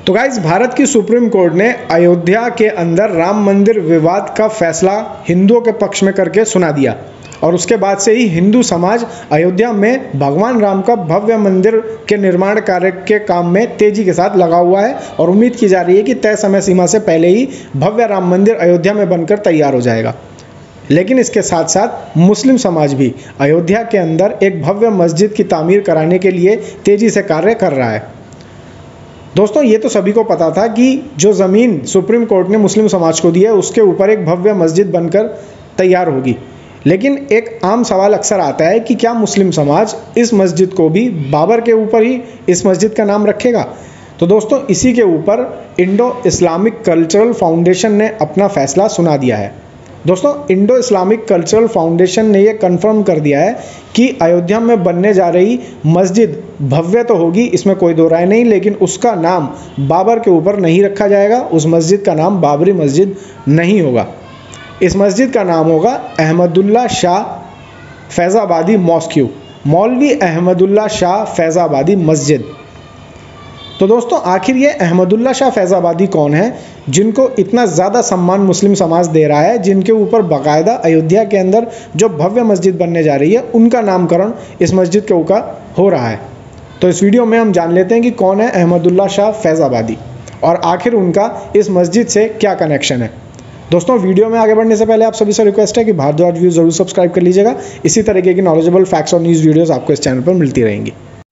तो गाइस, भारत की supreme court ने अयोध्या के अंदर राम मंदिर विवाद का फैसला हिंदुओं के पक्ष में करके सुना दिया और उसके बाद से ही हिंदू समाज अयोध्या में भगवान राम का भव्य मंदिर के निर्माण कार्य के काम में तेजी के साथ लगा हुआ है और उम्मीद की जा रही है कि तय समय सीमा से पहले ही भव्य राम मंदिर अयोध्या में बनकर तैयार हो जाएगा। लेकिन इसके साथ साथ मुस्लिम समाज भी अयोध्या के अंदर एक भव्य मस्जिद की तामीर कराने के लिए तेजी से कार्य कर रहा है। दोस्तों, ये तो सभी को पता था कि जो ज़मीन सुप्रीम कोर्ट ने मुस्लिम समाज को दी है उसके ऊपर एक भव्य मस्जिद बनकर तैयार होगी। लेकिन एक आम सवाल अक्सर आता है कि क्या मुस्लिम समाज इस मस्जिद को भी बाबर के ऊपर ही इस मस्जिद का नाम रखेगा। तो दोस्तों, इसी के ऊपर इंडो इस्लामिक कल्चरल फाउंडेशन ने अपना फैसला सुना दिया है। दोस्तों, इंडो इस्लामिक कल्चरल फाउंडेशन ने यह कंफर्म कर दिया है कि अयोध्या में बनने जा रही मस्जिद भव्य तो होगी, इसमें कोई दो राय नहीं, लेकिन उसका नाम बाबर के ऊपर नहीं रखा जाएगा। उस मस्जिद का नाम बाबरी मस्जिद नहीं होगा। इस मस्जिद का नाम होगा अहमदुल्ला शाह फैज़ाबादी मॉस्क्यू, मौलवी अहमदुल्ला शाह फैज़ाबादी मस्जिद। तो दोस्तों, आखिर ये अहमदुल्ला शाह फैज़ाबादी कौन है जिनको इतना ज़्यादा सम्मान मुस्लिम समाज दे रहा है, जिनके ऊपर बाकायदा अयोध्या के अंदर जो भव्य मस्जिद बनने जा रही है उनका नामकरण इस मस्जिद के ऊपर हो रहा है। तो इस वीडियो में हम जान लेते हैं कि कौन है अहमदुल्ला शाह फैज़ाबादी और आखिर उनका इस मस्जिद से क्या कनेक्शन है। दोस्तों, वीडियो में आगे बढ़ने से पहले आप सभी से रिक्वेस्ट है कि भारद्वाज व्यूज जरूर सब्सक्राइब कर लीजिएगा। इसी तरीके की नॉलेजेबल फैक्ट्स और न्यूज़ वीडियोस आपको इस चैनल पर मिलती रहेंगी।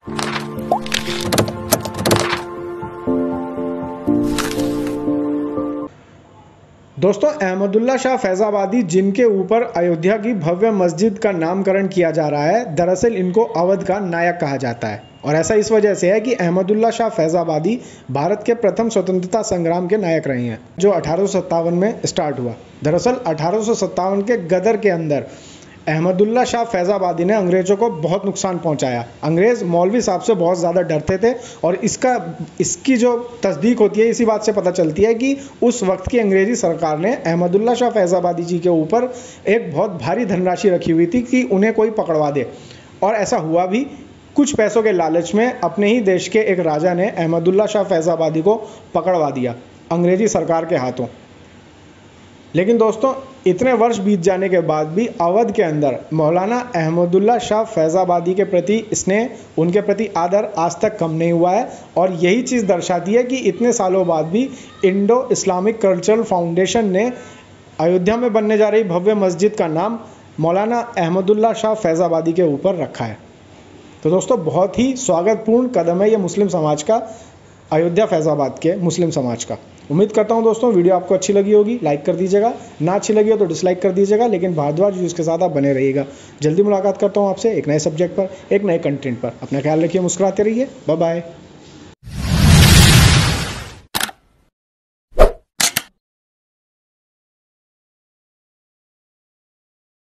दोस्तों, अहमदुल्ला शाह फैज़ाबादी जिनके ऊपर अयोध्या की भव्य मस्जिद का नामकरण किया जा रहा है, दरअसल इनको अवध का नायक कहा जाता है और ऐसा इस वजह से है कि अहमदुल्ला शाह फैज़ाबादी भारत के प्रथम स्वतंत्रता संग्राम के नायक रहे हैं जो 1857 में स्टार्ट हुआ। दरअसल 1857 के गदर के अंदर अहमदुल्ला शाह फैज़ाबादी ने अंग्रेज़ों को बहुत नुकसान पहुंचाया। अंग्रेज़ मौलवी साहब से बहुत ज़्यादा डरते थे और इसकी जो तस्दीक होती है इसी बात से पता चलती है कि उस वक्त की अंग्रेज़ी सरकार ने अहमदुल्ला शाह फैज़ाबादी जी के ऊपर एक बहुत भारी धनराशि रखी हुई थी कि उन्हें कोई पकड़वा दे, और ऐसा हुआ भी। कुछ पैसों के लालच में अपने ही देश के एक राजा ने अहमदुल्ला शाह फैज़ाबादी को पकड़वा दिया अंग्रेज़ी सरकार के हाथों। लेकिन दोस्तों, इतने वर्ष बीत जाने के बाद भी अवध के अंदर मौलाना अहमदुल्ला शाह फैज़ाबादी के प्रति स्नेह, उनके प्रति आदर आज तक कम नहीं हुआ है और यही चीज़ दर्शाती है कि इतने सालों बाद भी इंडो इस्लामिक कल्चरल फाउंडेशन ने अयोध्या में बनने जा रही भव्य मस्जिद का नाम मौलाना अहमदुल्ला शाह फैज़ाबादी के ऊपर रखा है। तो दोस्तों, बहुत ही स्वागतपूर्ण कदम है ये मुस्लिम समाज का, अयोध्या फैज़ाबाद के मुस्लिम समाज का। उम्मीद करता हूं दोस्तों वीडियो आपको अच्छी लगी होगी, लाइक कर दीजिएगा, ना अच्छी लगी हो तो डिसलाइक कर दीजिएगा, लेकिन भारद्वाज व्यूज़ के साथ आप बने रहिएगा। जल्दी मुलाकात करता हूं आपसे एक नए सब्जेक्ट पर, एक नए कंटेंट पर। अपना ख्याल रखिए, मुस्कुराते रहिए। Bye bye.